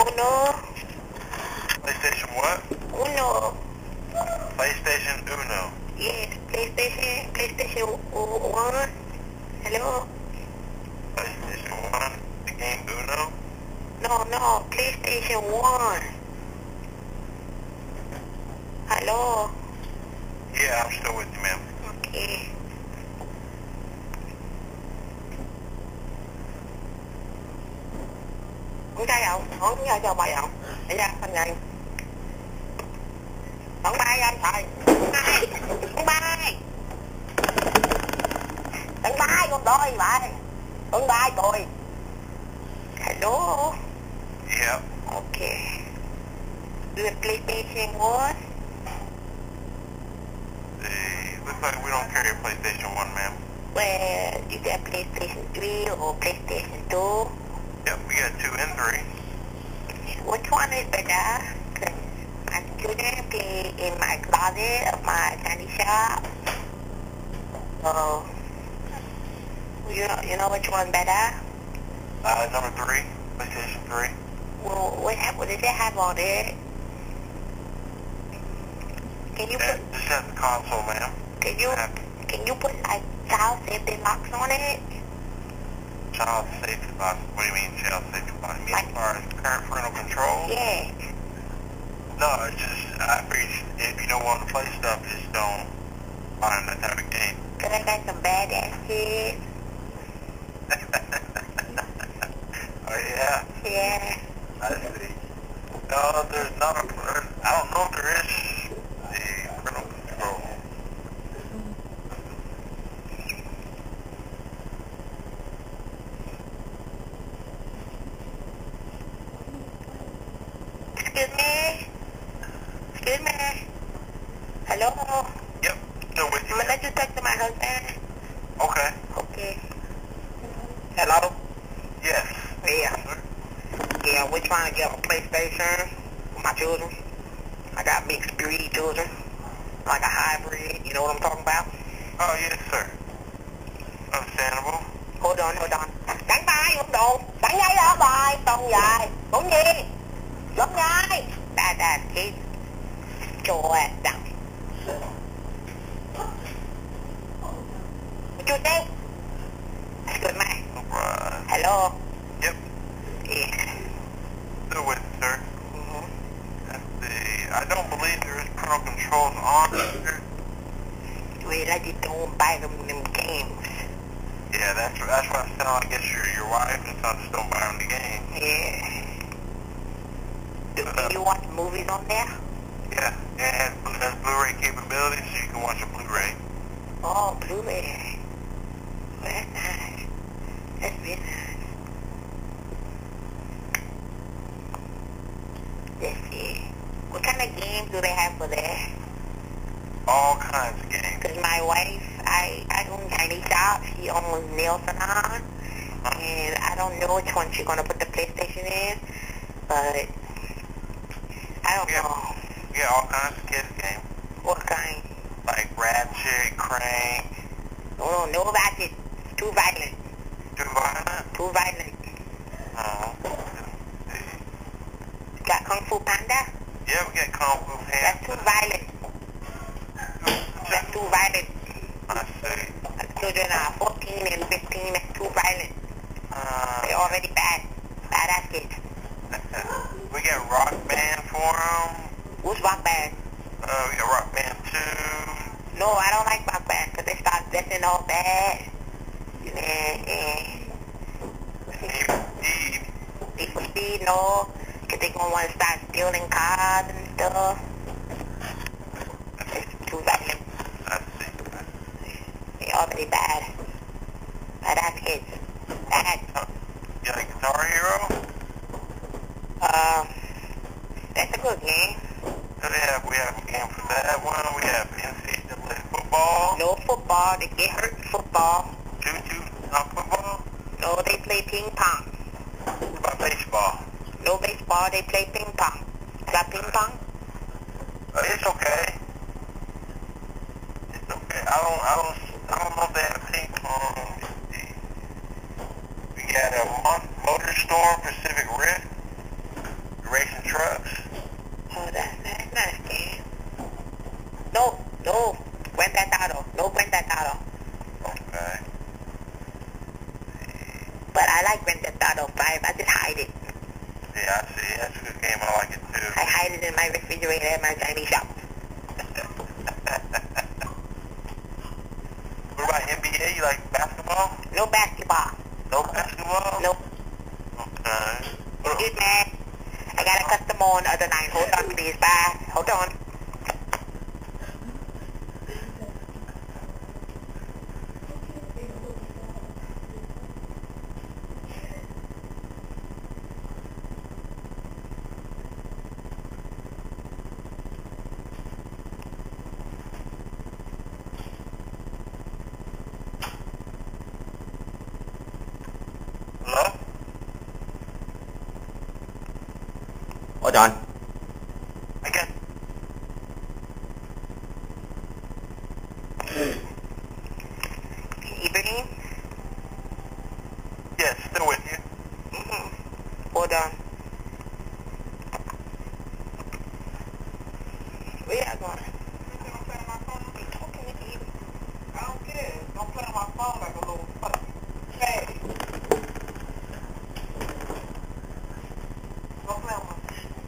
Uno. PlayStation what? Uno. PlayStation Uno. Yes, PlayStation 1. Hello? PlayStation 1, the game Uno? No, PlayStation 1. Hello? Yeah, I'm still with you, ma'am. Okay. Không sai không? Không nhớ cho bài không? Để ra, anh này. Không bay anh trời. Không bay. Không bay con đôi vậy. Không bay rồi. Hello? Yep. Okay. Do you PlayStation 1? Looks like we don't carry a PlayStation 1, ma'am. Well, you got PlayStation 3 or PlayStation 2? Yep, we got 2 and 3. Which one is better? Cause my children play in my closet of my candy shop. So, you know which one better? Number 3, PlayStation 3. Well, what does it have on it? Can you That put? just has the console, ma'am. Can you put like child safety locks on it? Child safety box. What do you mean child safety box? You mean Like, as far as current parental control? Yeah. No, it's just, I figured if you don't want to play stuff, just don't find that type of game. Cause I got some badass kids. Oh, yeah? Yeah. I see. No, there's not a, I don't know if there is the parental control. Excuse me. Hello? Yep, still with you. I'm gonna let you talk to my husband. Okay. Okay. Hello? Yes. Yeah. Yeah, we're trying to get a PlayStation for my children. I got mixed breed children. Like a hybrid, you know what I'm talking about? Oh, yes, sir. Understandable. Hold on. Đánh tay không đồ. Đánh ngay đó bài. Xong dài. Cũng gì? Giống ngay. Bad kids. Your ass down. What you think? That's good, man. Right. Hello? Yep. Yeah. Still with you, sir. Let's see. I don't believe there is parental controls on here. Wait, I just don't buy them games. Yeah, that's what I'm saying. I guess your wife and son just don't buy them the game. Yeah. Do you watch movies on there? Yeah, it has Blu-ray capabilities, so you can watch a Blu-ray. Oh, Blu-ray. Well, that's nice. That's really nice. Let's see. What kind of games do they have for there? All kinds of games. Because my wife, I own Chinese shop. She owns nail salon. And I don't know which one she's going to put the PlayStation in. But I don't know. Yeah, all kinds of kids games. What kind? Like Ratchet, Crank. Oh, no Ratchet. Too violent. Too violent? Too violent. Oh. Got Kung Fu Panda? Yeah, we got Kung Fu Panda. That's too violent. That's too violent. I see. Children are 14 and 15. That's too violent. They're already bad. Badass kids. We got Rock Band for them. Who's Rock Band? We got Rock Band 2. No, I don't like Rock Band because they start dressing all bad. Need for Speed, no. Because they're going to want to start stealing cars and stuff. It's too violent. I see. They're already bad. Badass kids. Bad. You like Guitar Hero? That's a good game. We have a game for that one. We have NCAA football. No football. They get hurt in football. Not football? No, they play ping pong. What about baseball? No baseball. They play ping pong. Is that ping pong? It's okay. It's okay. I don't know if they have ping pong. We got a Motor Storm Pacific Rift. racing trucks? Oh, that's not a scam. No, Grand Theft Auto. No Grand Theft Auto. Okay. But I like Grand Theft Auto 5. I just hide it. Yeah, I see. That's a good game. I like it too. I hide it in my refrigerator at my Chinese shop. What about NBA? You like basketball? No basketball. No basketball? Nope. Okay. Excuse me. I got a customer on the other line. Hold on, please. Bye. Hold on. Hello? Hold on. I guess. Ibrahim? Yes, still with you. Hold on. Where you going? I'm talking to you. I don't care. Don't play on my phone like a little fucking fag. Don't play on my phone.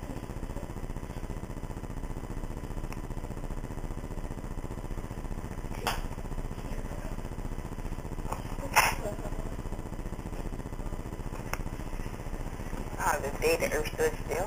Oh, the day the earth stood still.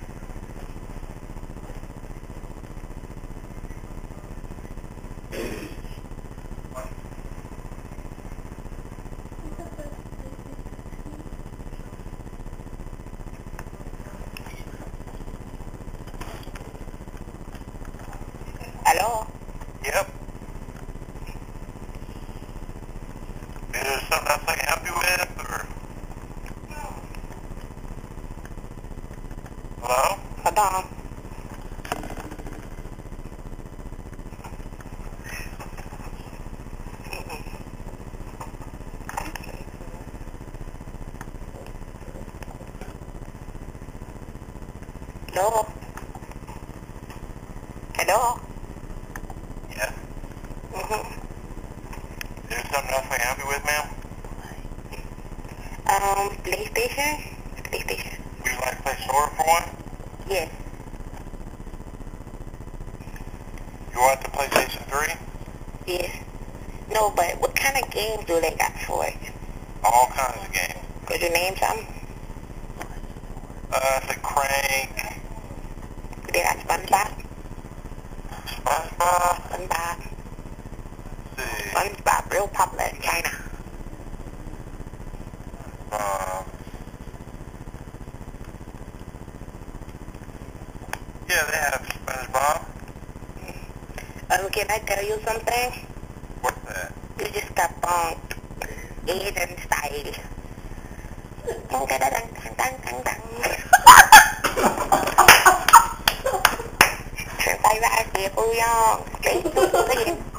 Hello? Yep. Is there something else I can help you with, or? Hello? Hold on. Hello? Hello? Yes. Mm-hmm. Is there something else I can help you with, ma'am? PlayStation? PlayStation. Would you like to place an order for one? Yes. You want the PlayStation 3? Yes. No, but what kind of games do they got for it? All kinds of games. Could you name some? It's a Crank, They got SpongeBob? SpongeBob, SpongeBob. let's see, SpongeBob, real popular in China. yeah, they have SpongeBob. Can I tell you something? What's that? You just got bumped. Asian style. Dang, dang, dang, dang, dang, dang. Trở tay ra phía cô Yong. Lấy